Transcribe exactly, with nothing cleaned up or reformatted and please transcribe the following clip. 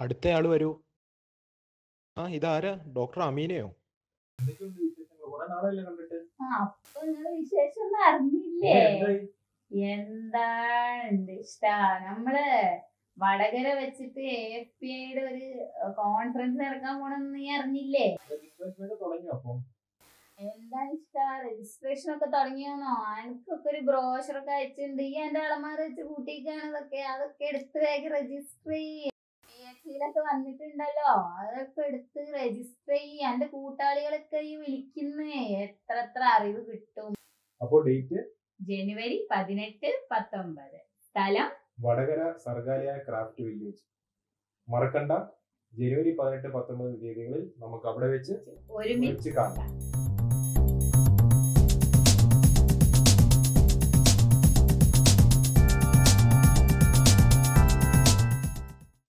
അടുത്തയാള് വരൂ. ആ ഇതാരാ? ഡോക്ടർ അമീനയോ? അപ്പൊ നിങ്ങള് വിശേഷം ഒന്നും അറിഞ്ഞില്ലേ? എന്താണ് ഇഷ്ട നമ്മള് വടകര വെച്ചിട്ട് എ എഫ് പി ഐയുടെ ഒരു കോൺഫറൻസ് നടക്കാൻ പോണെന്ന് നീ അറിഞ്ഞില്ലേ? എന്താണ് ഇഷ്ട രജിസ്ട്രേഷൻ ഒക്കെ തുടങ്ങിയോന്നോ? എനിക്കൊക്കെ ഒരു ബ്രോഷറൊക്കെ അയച്ചിട്ടുണ്ട്. ഈ എന്റെ അളമാർ വെച്ച് കൂട്ടിക്കാണ് ഇതൊക്കെ. അതൊക്കെ എടുത്ത് വേഗം രജിസ്റ്റർ ചെയ്യ്. പി എച്ച് സിയിലൊക്കെ വന്നിട്ടുണ്ടല്ലോ, അതൊക്കെ എടുത്ത് രജിസ്റ്റർ ചെയ്യ്. എന്റെ കൂട്ടാളികളൊക്കെ ഈ വിളിക്കുന്നേ, എത്ര എത്ര അറിവ് കിട്ടും. അപ്പോ ഡേറ്റ് ജനുവരി പതിനെട്ട് പത്തൊമ്പത്. സ്ഥലം വടകര സർഗാലയ ക്രാഫ്റ്റ് വില്ലേജ്. മറക്കണ്ട, ജനുവരി പതിനെട്ട് പത്തൊമ്പത് തീയതികളിൽ നമുക്ക് അവിടെ വെച്ച് ഒരുമിച്ച് കാണാം.